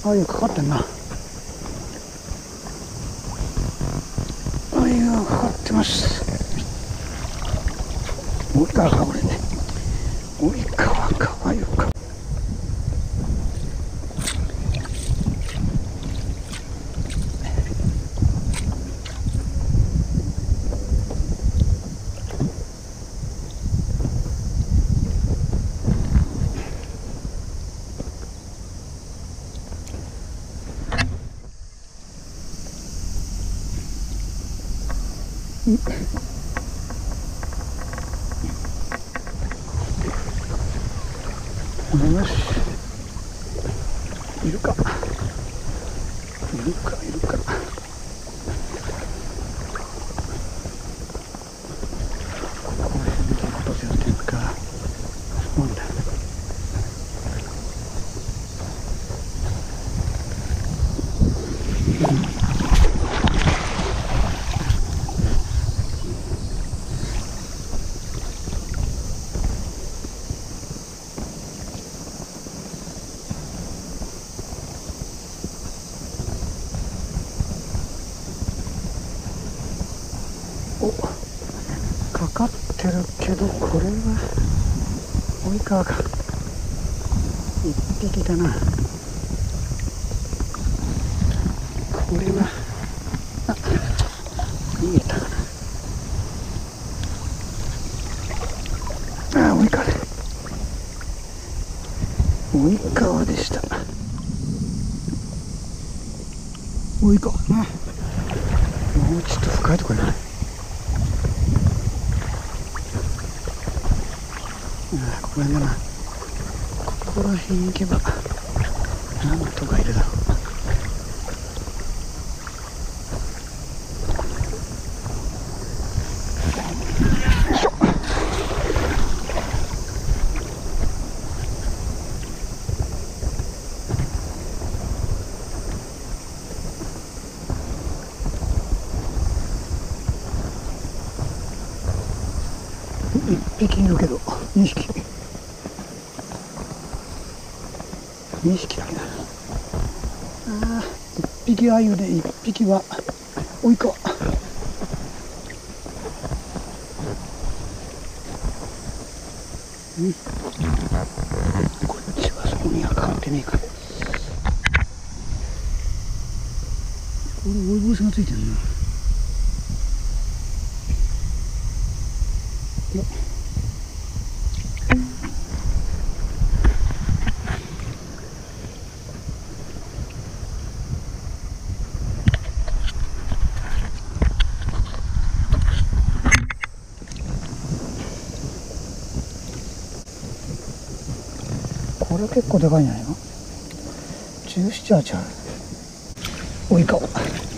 あゆかかってんな。あゆがかかってます。追いかかこれね。追いかかあゆか。よし、いるかいるかいるか。ここら辺で落とせるっていうか、なんだ。お、かかってるけど、これは追いかか一匹だな。これは逃げたかな。追いか追い川でした。追い川な。もうちょっと深いところやない。ここら辺だな。ここら辺行けばなんとかいるだろう。一匹いるけど2匹だけだな。1匹アユで1匹は追いか。こっちはそこにはかかってねえか。これ追い星がついてるな。これ結構でかいんじゃないの。17、8ある。追いか。